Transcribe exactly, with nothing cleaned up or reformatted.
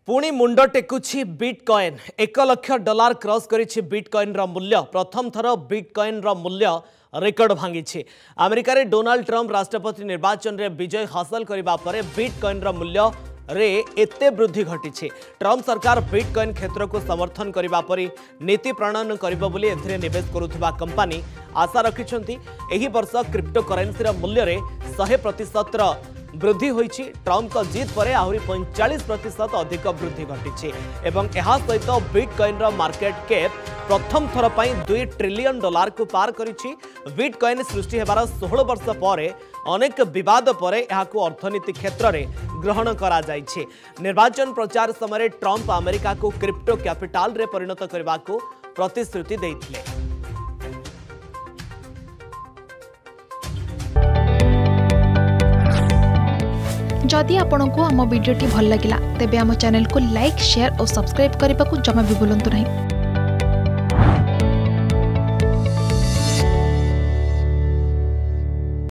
पुणी मुंड टेकुछि बिटकॉइन एक लाख डॉलर क्रॉस करिछि बिटकॉइन रा मूल्य प्रथम थर बिटकॉइन रा मूल्य रेकर्ड भांगी अमेरिका रे डोनाल्ड ट्रंप राष्ट्रपति निर्वाचन रे विजय हासिल करिबा परे बिटकॉइन रा मूल्य रे एते वृद्धि घटी ट्रंप सरकार बिटकॉइन क्षेत्र को समर्थन करने परी नीति प्रणयन करिबो बोली एथिरे निवेश करुथिबा कंपनी आशा रखिछंती। एही वर्ष क्रिप्टो करेन्सी रा मूल्य रे सौ प्रतिशत वृद्धि होईछि। ट्रंप का जीत पर आहरी पैंतालीस प्रतिशत अधिक वृद्धि घटी एवं यह सहित बिटकॉइन रा मार्केट कैप प्रथम थर पर दुई ट्रिलियन डॉलर को पार करिछि। बिटकॉइन सृष्टि हेबार सोलह वर्ष पर अनेक विवाद पर यहाकू अर्थनीति क्षेत्र में ग्रहण करा जाइछे। निर्वाचन प्रचार समय ट्रंप अमेरिका को क्रिप्टो कैपिटल रे परिणत करने को प्रतिश्रुति देइथिले। जदि आपंक आम भिडी भल लगा तेब आम चैनल को लाइक शेयर और सब्सक्राइब करने को जमा भी भूलु नहीं।